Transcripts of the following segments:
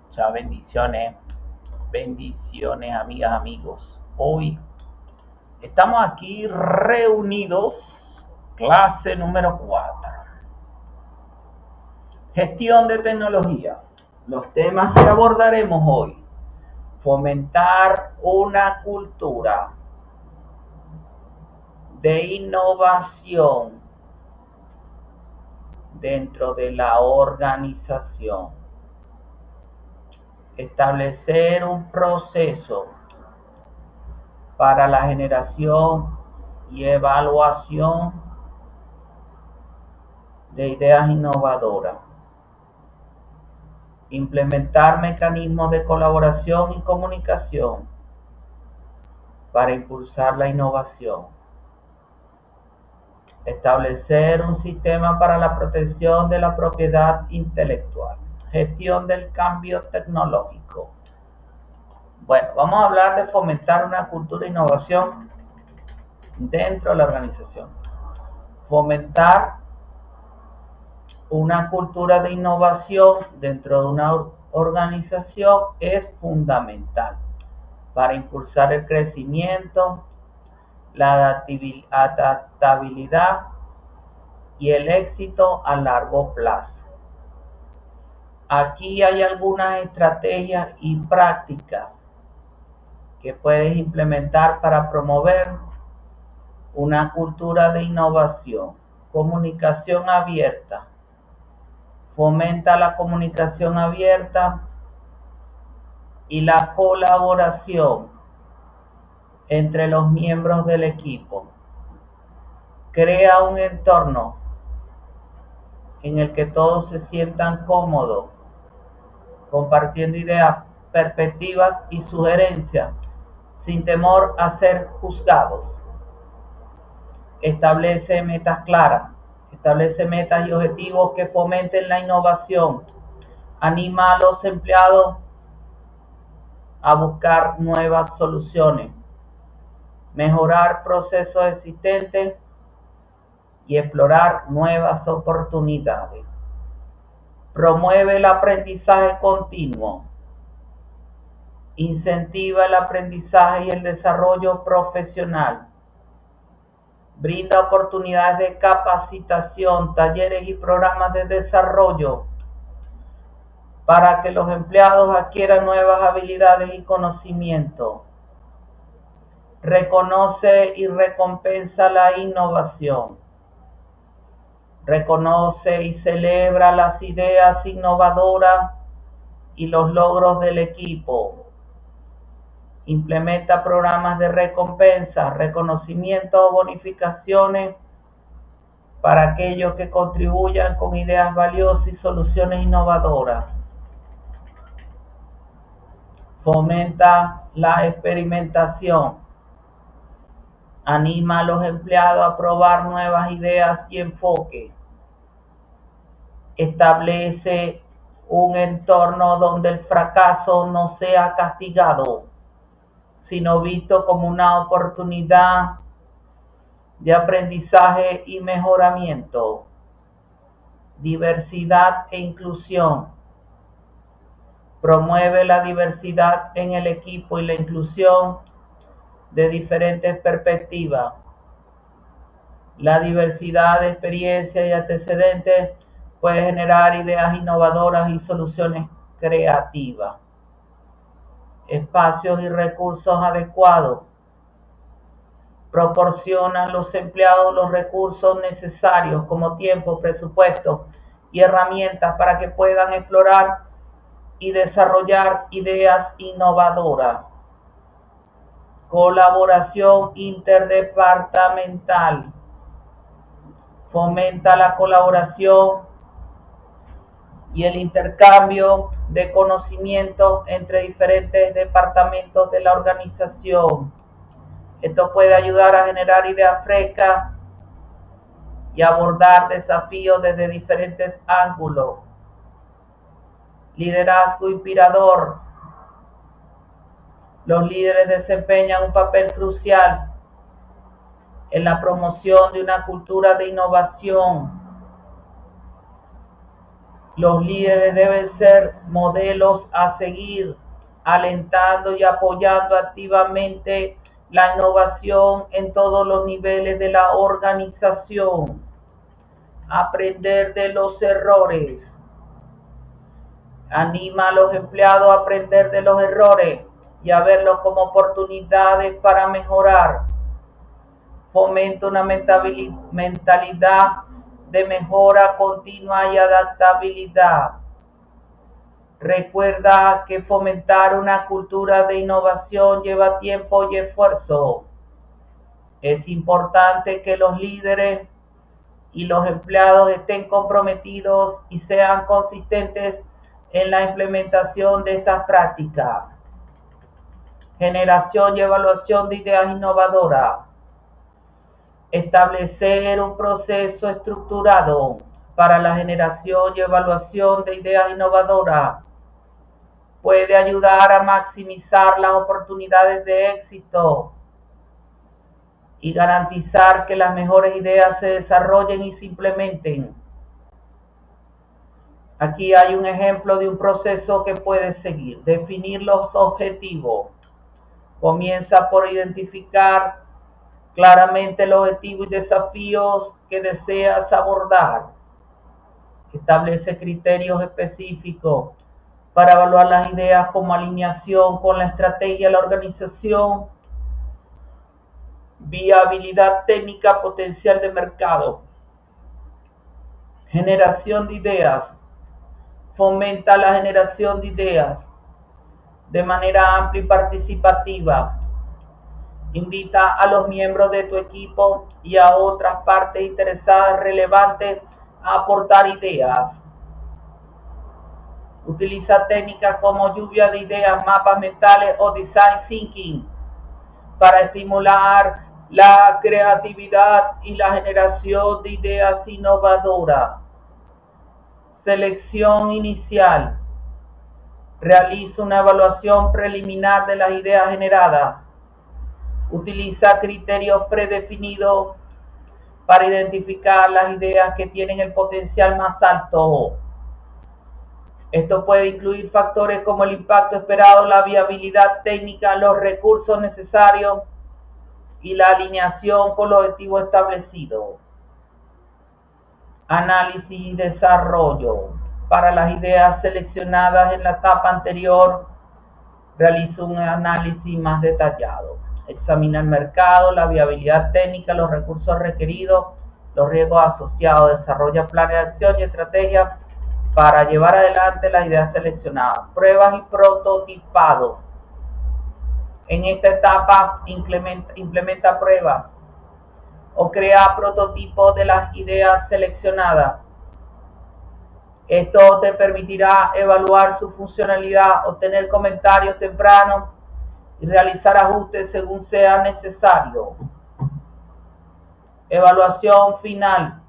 Muchas bendiciones, bendiciones amigas, amigos. Hoy estamos aquí reunidos, clase número 4. Gestión de tecnología. Los temas que abordaremos hoy. Fomentar una cultura de innovación dentro de la organización. Establecer un proceso para la generación y evaluación de ideas innovadoras. Implementar mecanismos de colaboración y comunicación para impulsar la innovación. Establecer un sistema para la protección de la propiedad intelectual. Gestión del cambio tecnológico. Bueno, vamos a hablar de fomentar una cultura de innovación dentro de la organización. Fomentar una cultura de innovación dentro de una organización es fundamental para impulsar el crecimiento, la adaptabilidad y el éxito a largo plazo. Aquí hay algunas estrategias y prácticas que puedes implementar para promover una cultura de innovación. Comunicación abierta. Fomenta la comunicación abierta y la colaboración entre los miembros del equipo. Crea un entorno en el que todos se sientan cómodos, compartiendo ideas, perspectivas y sugerencias, sin temor a ser juzgados. Establece metas claras. Establece metas y objetivos que fomenten la innovación. Anima a los empleados a buscar nuevas soluciones, mejorar procesos existentes y explorar nuevas oportunidades. Promueve el aprendizaje continuo. Incentiva el aprendizaje y el desarrollo profesional. Brinda oportunidades de capacitación, talleres y programas de desarrollo para que los empleados adquieran nuevas habilidades y conocimientos. Reconoce y recompensa la innovación. Reconoce y celebra las ideas innovadoras y los logros del equipo. Implementa programas de recompensa, reconocimiento o bonificaciones para aquellos que contribuyan con ideas valiosas y soluciones innovadoras. Fomenta la experimentación. Anima a los empleados a probar nuevas ideas y enfoques. Establece un entorno donde el fracaso no sea castigado, sino visto como una oportunidad de aprendizaje y mejoramiento. Diversidad e inclusión. Promueve la diversidad en el equipo y la inclusión de diferentes perspectivas. La diversidad de experiencias y antecedentes puede generar ideas innovadoras y soluciones creativas. Espacios y recursos adecuados. Proporciona a los empleados los recursos necesarios como tiempo, presupuesto y herramientas para que puedan explorar y desarrollar ideas innovadoras. Colaboración interdepartamental. Fomenta la colaboración y el intercambio de conocimientos entre diferentes departamentos de la organización. Esto puede ayudar a generar ideas frescas y abordar desafíos desde diferentes ángulos. Liderazgo inspirador. Los líderes desempeñan un papel crucial en la promoción de una cultura de innovación. Los líderes deben ser modelos a seguir, alentando y apoyando activamente la innovación en todos los niveles de la organización. Aprender de los errores. Anima a los empleados a aprender de los errores y a verlos como oportunidades para mejorar. Fomenta una mentalidad de mejora continua y adaptabilidad. Recuerda que fomentar una cultura de innovación lleva tiempo y esfuerzo. Es importante que los líderes y los empleados estén comprometidos y sean consistentes en la implementación de estas prácticas. Generación y evaluación de ideas innovadoras. Establecer un proceso estructurado para la generación y evaluación de ideas innovadoras puede ayudar a maximizar las oportunidades de éxito y garantizar que las mejores ideas se desarrollen y se implementen. Aquí hay un ejemplo de un proceso que puedes seguir. Definir los objetivos. Comienza por identificar claramente el objetivo y desafíos que deseas abordar. Establece criterios específicos para evaluar las ideas como alineación con la estrategia de la organización, viabilidad técnica, potencial de mercado. Generación de ideas. Fomenta la generación de ideas de manera amplia y participativa. Invita a los miembros de tu equipo y a otras partes interesadas relevantes a aportar ideas. Utiliza técnicas como lluvia de ideas, mapas mentales o design thinking para estimular la creatividad y la generación de ideas innovadoras. Selección inicial. Realiza una evaluación preliminar de las ideas generadas. Utiliza criterios predefinidos para identificar las ideas que tienen el potencial más alto. Esto puede incluir factores como el impacto esperado, la viabilidad técnica, los recursos necesarios y la alineación con los objetivos establecidos. Análisis y desarrollo. Para las ideas seleccionadas en la etapa anterior, realiza un análisis más detallado. Examina el mercado, la viabilidad técnica, los recursos requeridos, los riesgos asociados. Desarrolla planes de acción y estrategias para llevar adelante las ideas seleccionadas. Pruebas y prototipado. En esta etapa implementa pruebas o crea prototipos de las ideas seleccionadas. Esto te permitirá evaluar su funcionalidad, obtener comentarios tempranos y realizar ajustes según sea necesario. Evaluación final.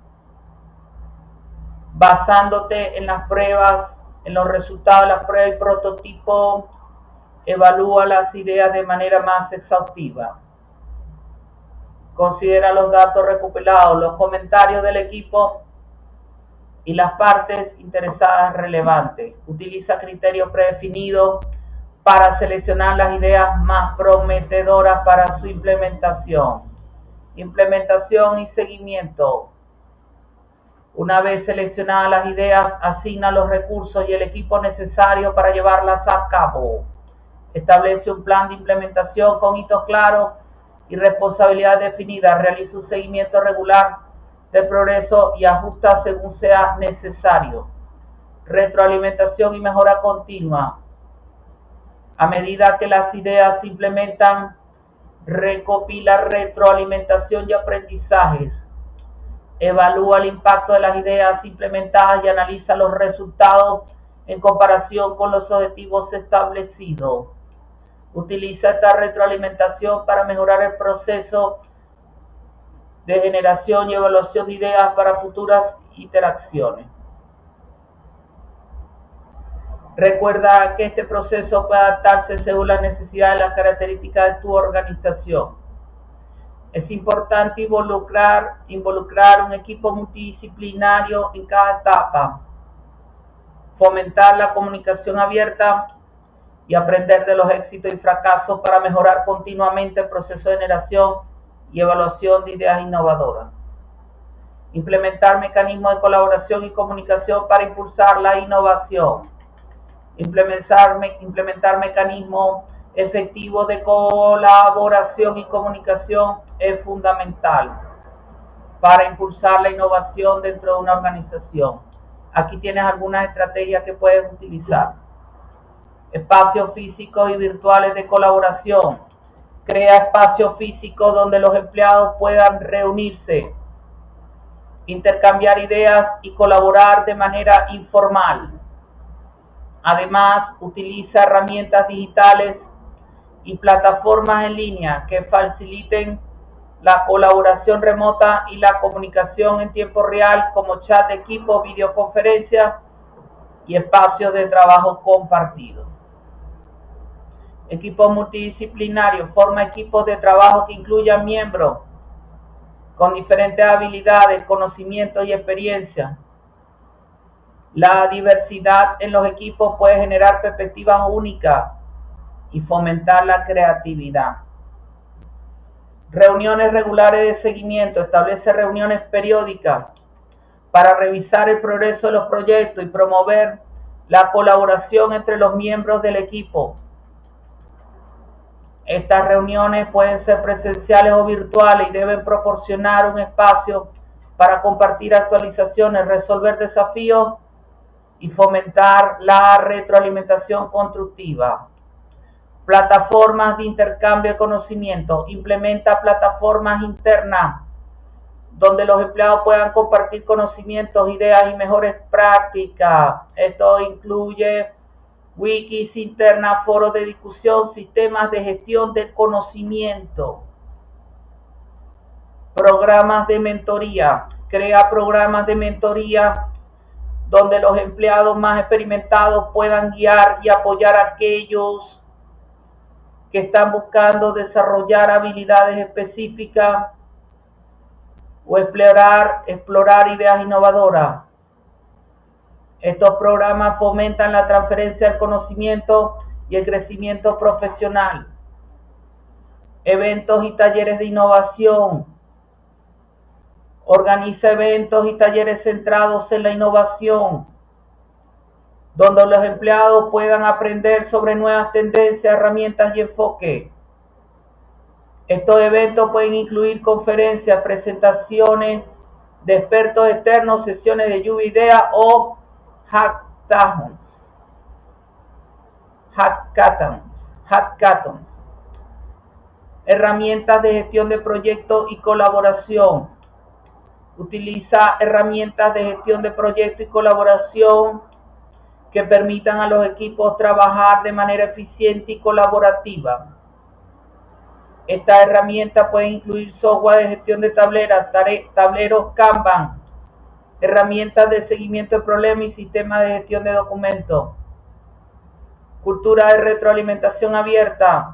Basándote en las pruebas, en los resultados de las pruebas y prototipo, evalúa las ideas de manera más exhaustiva. Considera los datos recopilados, los comentarios del equipo y las partes interesadas relevantes. Utiliza criterios predefinidos para seleccionar las ideas más prometedoras para su implementación. Implementación y seguimiento. Una vez seleccionadas las ideas, asigna los recursos y el equipo necesario para llevarlas a cabo. Establece un plan de implementación con hitos claros y responsabilidad definida. Realiza un seguimiento regular del progreso y ajusta según sea necesario. Retroalimentación y mejora continua. A medida que las ideas se implementan, recopila retroalimentación y aprendizajes. Evalúa el impacto de las ideas implementadas y analiza los resultados en comparación con los objetivos establecidos. Utiliza esta retroalimentación para mejorar el proceso de generación y evaluación de ideas para futuras iteraciones. Recuerda que este proceso puede adaptarse según las necesidades y las características de tu organización. Es importante involucrar un equipo multidisciplinario en cada etapa. Fomentar la comunicación abierta y aprender de los éxitos y fracasos para mejorar continuamente el proceso de generación y evaluación de ideas innovadoras. Implementar mecanismos de colaboración y comunicación para impulsar la innovación. Implementar mecanismos efectivos de colaboración y comunicación es fundamental para impulsar la innovación dentro de una organización. Aquí tienes algunas estrategias que puedes utilizar. Espacios físicos y virtuales de colaboración. Crea espacios físicos donde los empleados puedan reunirse, intercambiar ideas y colaborar de manera informal. Además, utiliza herramientas digitales y plataformas en línea que faciliten la colaboración remota y la comunicación en tiempo real, como chat de equipo, videoconferencia y espacios de trabajo compartido. Equipos multidisciplinarios. Forma equipos de trabajo que incluyan miembros con diferentes habilidades, conocimientos y experiencia. La diversidad en los equipos puede generar perspectivas únicas y fomentar la creatividad. Reuniones regulares de seguimiento. Establece reuniones periódicas para revisar el progreso de los proyectos y promover la colaboración entre los miembros del equipo. Estas reuniones pueden ser presenciales o virtuales y deben proporcionar un espacio para compartir actualizaciones, resolver desafíos y fomentar la retroalimentación constructiva. Plataformas de intercambio de conocimiento. Implementa plataformas internas donde los empleados puedan compartir conocimientos, ideas y mejores prácticas. Esto incluye wikis internas, foros de discusión, sistemas de gestión del conocimiento. Programas de mentoría. Crea programas de mentoría donde los empleados más experimentados puedan guiar y apoyar a aquellos que están buscando desarrollar habilidades específicas o explorar ideas innovadoras. Estos programas fomentan la transferencia del conocimiento y el crecimiento profesional. Eventos y talleres de innovación. Organiza eventos y talleres centrados en la innovación, donde los empleados puedan aprender sobre nuevas tendencias, herramientas y enfoques. Estos eventos pueden incluir conferencias, presentaciones de expertos externos, sesiones de lluvia de ideas o hackathons. Herramientas de gestión de proyectos y colaboración. Utiliza herramientas de gestión de proyectos y colaboración que permitan a los equipos trabajar de manera eficiente y colaborativa. Estas herramientas pueden incluir software de gestión de tableros Kanban, herramientas de seguimiento de problemas y sistemas de gestión de documentos. Cultura de retroalimentación abierta.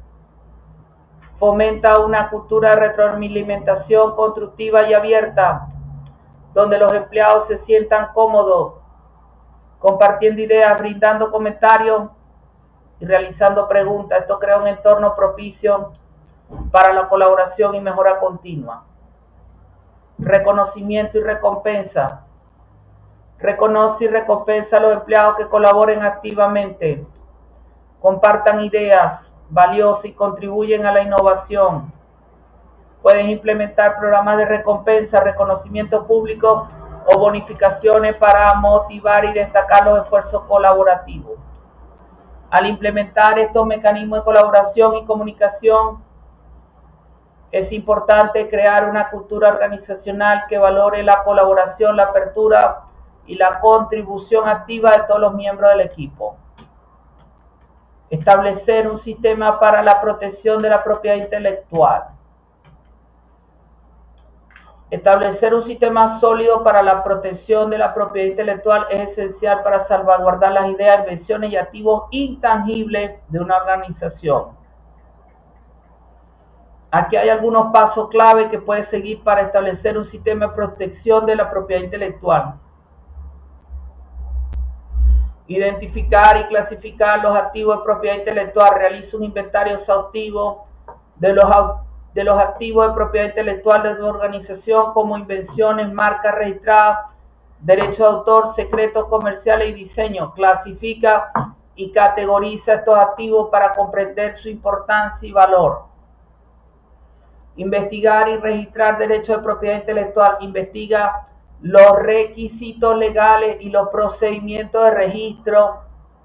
Fomenta una cultura de retroalimentación constructiva y abierta, donde los empleados se sientan cómodos compartiendo ideas, brindando comentarios y realizando preguntas. Esto crea un entorno propicio para la colaboración y mejora continua. Reconocimiento y recompensa. Reconoce y recompensa a los empleados que colaboren activamente, compartan ideas valiosas y contribuyen a la innovación. Puedes implementar programas de recompensa, reconocimiento público o bonificaciones para motivar y destacar los esfuerzos colaborativos. Al implementar estos mecanismos de colaboración y comunicación, es importante crear una cultura organizacional que valore la colaboración, la apertura y la contribución activa de todos los miembros del equipo. Establecer un sistema para la protección de la propiedad intelectual. Establecer un sistema sólido para la protección de la propiedad intelectual es esencial para salvaguardar las ideas, invenciones y activos intangibles de una organización. Aquí hay algunos pasos clave que puedes seguir para establecer un sistema de protección de la propiedad intelectual. Identificar y clasificar los activos de propiedad intelectual. Realiza un inventario exhaustivo de los activos de propiedad intelectual de tu organización, como invenciones, marcas registradas, derechos de autor, secretos comerciales y diseño. Clasifica y categoriza estos activos para comprender su importancia y valor. Investigar y registrar derechos de propiedad intelectual. Investiga los requisitos legales y los procedimientos de registro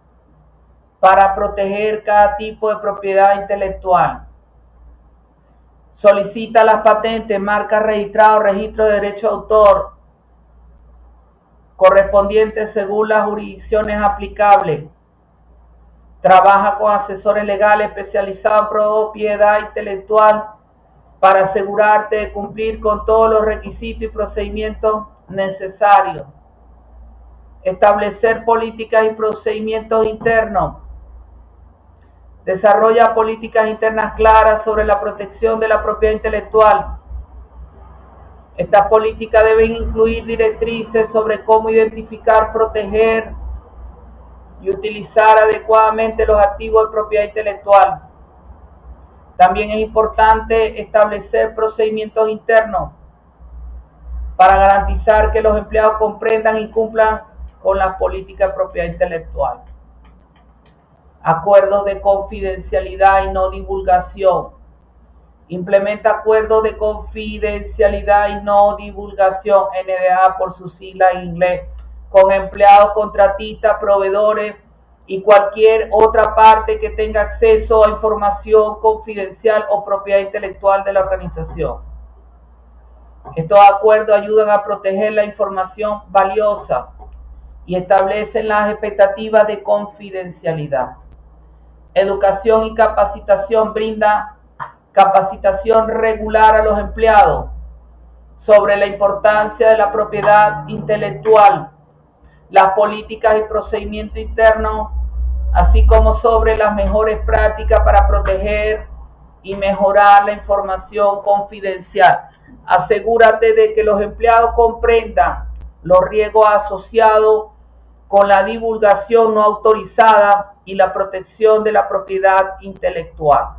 para proteger cada tipo de propiedad intelectual. Solicita las patentes, marcas registradas o registro de derecho de autor correspondientes según las jurisdicciones aplicables. Trabaja con asesores legales especializados en propiedad intelectual para asegurarte de cumplir con todos los requisitos y procedimientos necesarios. Establecer políticas y procedimientos internos. Desarrolla políticas internas claras sobre la protección de la propiedad intelectual. Estas políticas deben incluir directrices sobre cómo identificar, proteger y utilizar adecuadamente los activos de propiedad intelectual. También es importante establecer procedimientos internos para garantizar que los empleados comprendan y cumplan con las políticas de propiedad intelectual. Acuerdos de confidencialidad y no divulgación. Implementa acuerdos de confidencialidad y no divulgación, NDA por su sigla en inglés, con empleados, contratistas, proveedores y cualquier otra parte que tenga acceso a información confidencial o propiedad intelectual de la organización. Estos acuerdos ayudan a proteger la información valiosa y establecen las expectativas de confidencialidad. Educación y capacitación. Brinda capacitación regular a los empleados sobre la importancia de la propiedad intelectual, las políticas y procedimientos internos, así como sobre las mejores prácticas para proteger y mejorar la información confidencial. Asegúrate de que los empleados comprendan los riesgos asociados con la divulgación no autorizada y la protección de la propiedad intelectual.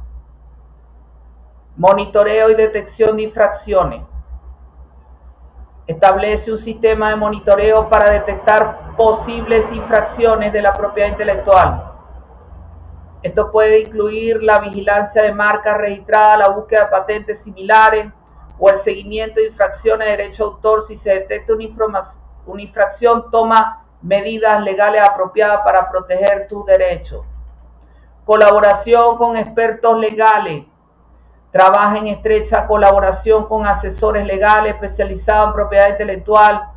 Monitoreo y detección de infracciones. Establece un sistema de monitoreo para detectar posibles infracciones de la propiedad intelectual. Esto puede incluir la vigilancia de marcas registradas, la búsqueda de patentes similares o el seguimiento de infracciones de derecho de autor. Si se detecta una infracción, toma medidas legales apropiadas para proteger tus derechos. Colaboración con expertos legales. Trabaja en estrecha colaboración con asesores legales especializados en propiedad intelectual.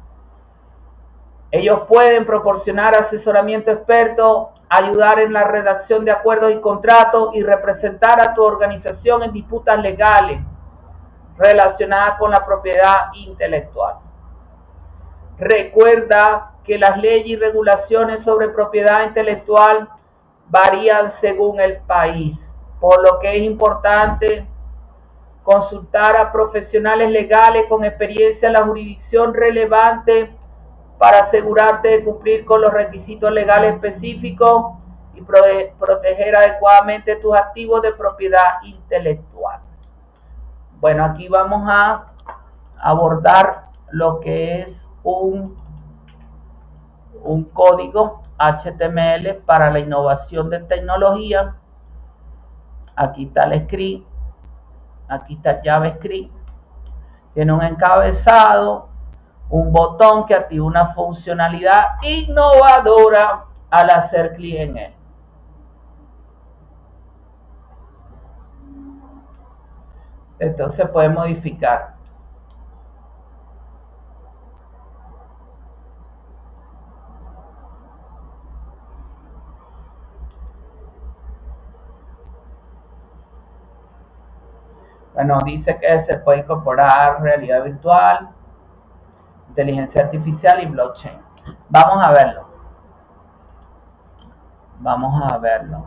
Ellos pueden proporcionar asesoramiento experto, ayudar en la redacción de acuerdos y contratos y representar a tu organización en disputas legales relacionadas con la propiedad intelectual. Recuerda que las leyes y regulaciones sobre propiedad intelectual varían según el país, por lo que es importante consultar a profesionales legales con experiencia en la jurisdicción relevante para asegurarte de cumplir con los requisitos legales específicos y proteger adecuadamente tus activos de propiedad intelectual. Bueno, aquí vamos a abordar lo que es un código HTML para la innovación de tecnología. Aquí está el script. Aquí está el JavaScript. Tiene un encabezado, un botón que activa una funcionalidad innovadora al hacer clic en él. Entonces puede modificar. Bueno, dice que se puede incorporar realidad virtual, inteligencia artificial y blockchain. Vamos a verlo. Vamos a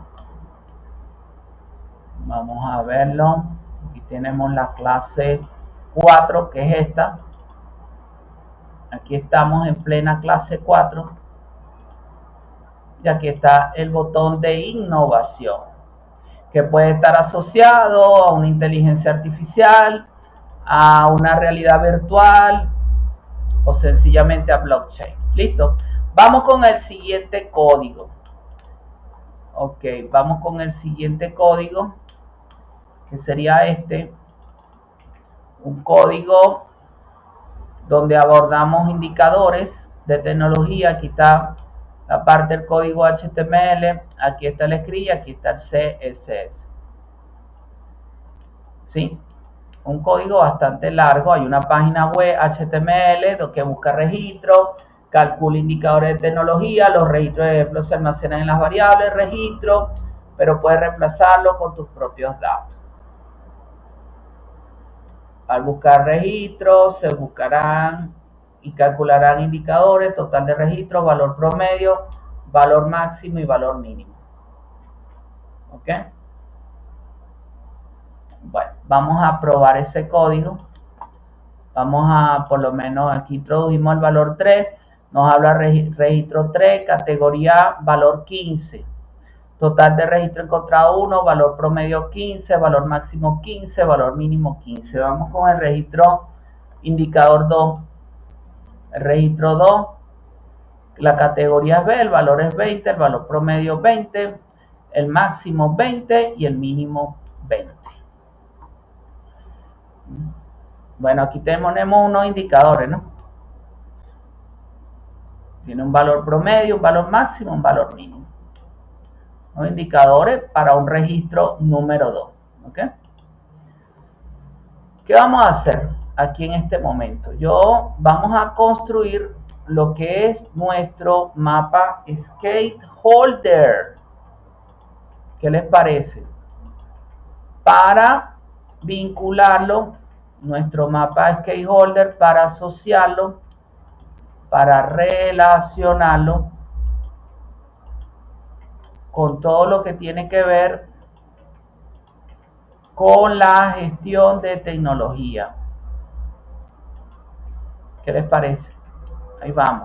verlo. Aquí tenemos la clase 4, que es esta. Aquí estamos en plena clase 4. Y aquí está el botón de innovación, que puede estar asociado a una inteligencia artificial, a una realidad virtual o sencillamente a blockchain. Listo. Vamos con el siguiente código. Ok, vamos con el siguiente código, que sería este. Un código donde abordamos indicadores de tecnología. Aquí está la parte del código HTML, aquí está el script y aquí está el CSS. ¿Sí? Un código bastante largo. Hay una página web HTML que busca registros, calcula indicadores de tecnología. Los registros, de ejemplo, se almacenan en las variables registro, pero puedes reemplazarlo con tus propios datos. Al buscar registros, se buscarán y calcularán indicadores, total de registros, valor promedio, valor máximo y valor mínimo. ¿Ok? Bueno, vamos a probar ese código. Vamos a, por lo menos aquí introdujimos el valor 3, nos habla registro 3, categoría valor 15. Total de registro encontrado 1, valor promedio 15, valor máximo 15, valor mínimo 15. Vamos con el registro indicador 2. El registro 2, la categoría es B, el valor es 20, el valor promedio 20, el máximo 20 y el mínimo 20. Bueno, aquí tenemos unos indicadores, ¿no? Tiene un valor promedio, un valor máximo, un valor mínimo. Los indicadores para un registro número 2. ¿Ok? ¿Qué vamos a hacer aquí en este momento? Vamos a construir lo que es nuestro mapa Stakeholder. ¿Qué les parece? Para vincularlo, nuestro mapa Stakeholder, para asociarlo, para relacionarlo con todo lo que tiene que ver con la gestión de tecnología. ¿Qué les parece? Ahí vamos.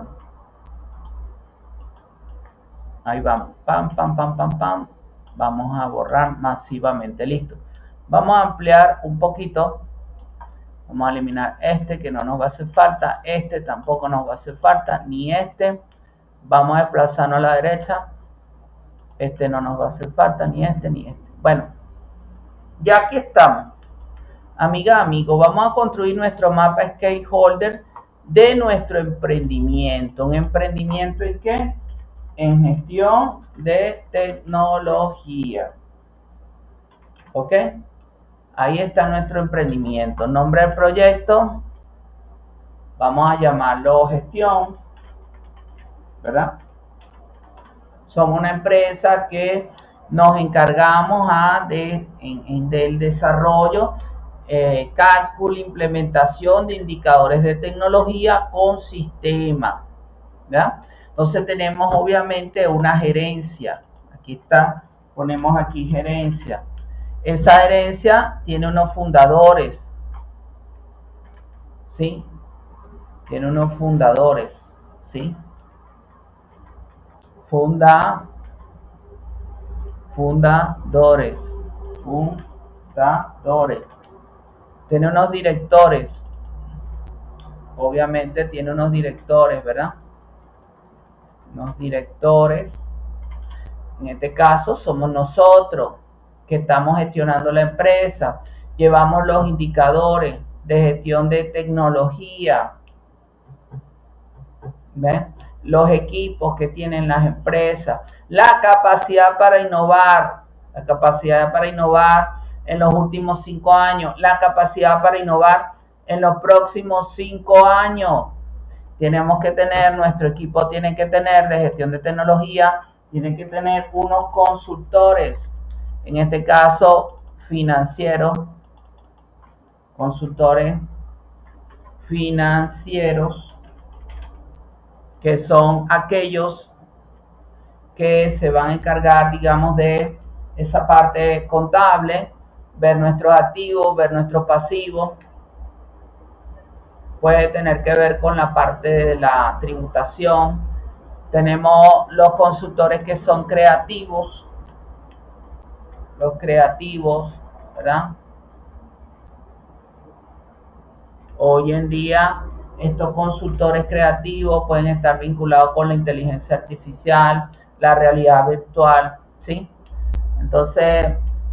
Ahí vamos. Pam, pam, pam, pam, pam. Vamos a borrar masivamente. Listo. Vamos a ampliar un poquito. Vamos a eliminar este que no nos va a hacer falta. Este tampoco nos va a hacer falta. Ni este. Vamos a desplazarnos a la derecha. Este no nos va a hacer falta. Ni este ni este. Bueno. Ya aquí estamos. Amiga, amigo. Vamos a construir nuestro mapa Stakeholder de nuestro emprendimiento. ¿Un emprendimiento en qué? En gestión de tecnología. ¿Ok? Ahí está nuestro emprendimiento. Nombre del proyecto. Vamos a llamarlo gestión. ¿Verdad? Somos una empresa que nos encargamos del desarrollo, cálculo, implementación de indicadores de tecnología con sistema. ¿Verdad? Entonces tenemos obviamente una gerencia. Aquí está, ponemos aquí gerencia. Esa gerencia tiene unos fundadores. ¿Sí? Tiene unos fundadores. ¿Sí? Fundadores. Tiene unos directores. Obviamente tiene unos directores, ¿verdad? Unos directores. En este caso somos nosotros que estamos gestionando la empresa. Llevamos los indicadores de gestión de tecnología. ¿Ven? Los equipos que tienen las empresas. La capacidad para innovar. La capacidad para innovar en los últimos 5 años. La capacidad para innovar en los próximos 5 años. Tenemos que tener, nuestro equipo tiene que tener de gestión de tecnología, tiene que tener unos consultores, en este caso financieros, consultores financieros, que son aquellos que se van a encargar, digamos, de esa parte contable, ver nuestros activos, ver nuestros pasivos. Puede tener que ver con la parte de la tributación, Tenemos los consultores que son creativos, ¿verdad? Hoy en día estos consultores creativos pueden estar vinculados con la inteligencia artificial, la realidad virtual, ¿sí? Entonces,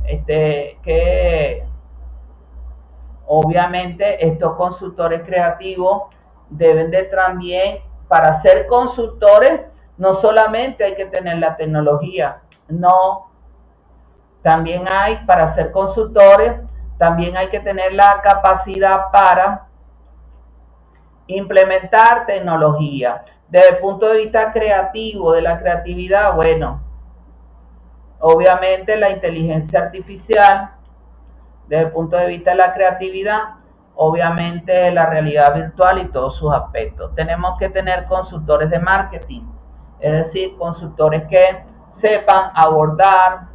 que obviamente estos consultores creativos deben de también, para ser consultores, no solamente hay que tener la tecnología, no, también hay, para ser consultores, también hay que tener la capacidad para implementar tecnología. Desde el punto de vista creativo, de la creatividad, bueno, obviamente la inteligencia artificial, desde el punto de vista de la creatividad, obviamente la realidad virtual y todos sus aspectos. Tenemos que tener consultores de marketing, es decir, consultores que sepan abordar,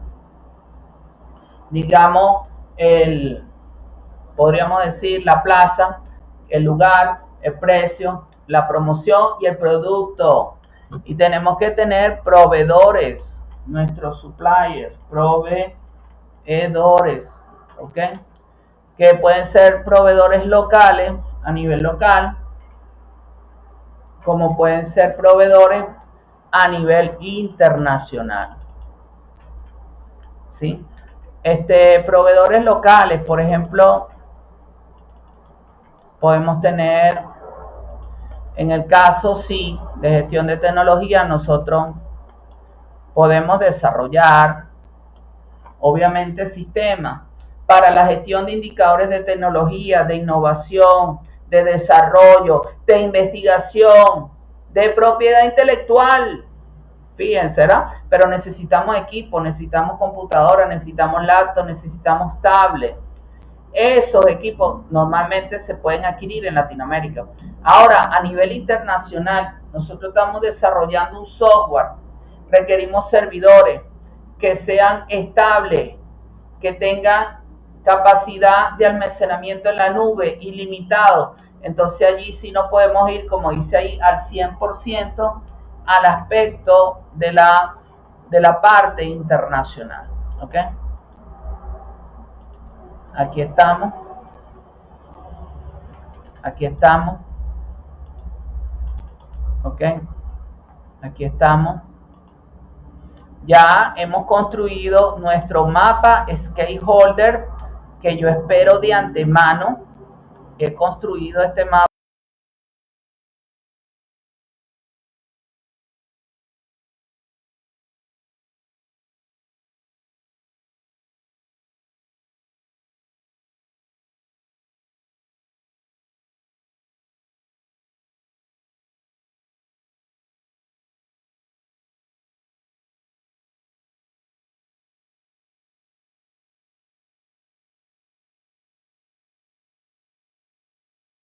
digamos, podríamos decir, la plaza, el lugar, el precio, la promoción y el producto. Y tenemos que tener proveedores, nuestros suppliers, proveedores, ¿ok? Que pueden ser proveedores locales, a nivel local, como pueden ser proveedores a nivel internacional, ¿sí? Proveedores locales, por ejemplo, podemos tener, en el caso, sí, de gestión de tecnología, nosotros podemos desarrollar, obviamente, sistemas para la gestión de indicadores de tecnología, de innovación, de desarrollo, de investigación, de propiedad intelectual. Fíjense, ¿verdad? Pero necesitamos equipo, necesitamos computadoras, necesitamos laptops, necesitamos tablets. Esos equipos normalmente se pueden adquirir en Latinoamérica. Ahora, a nivel internacional, nosotros estamos desarrollando un software. Requerimos servidores que sean estables, que tengan capacidad de almacenamiento en la nube ilimitado. Entonces allí sí nos podemos ir, como dice ahí, al 100% al aspecto de la parte internacional. ¿Ok? Aquí estamos. Aquí estamos. ¿Ok? Aquí estamos. Ya hemos construido nuestro mapa Stakeholder, que yo espero de antemano. He construido este mapa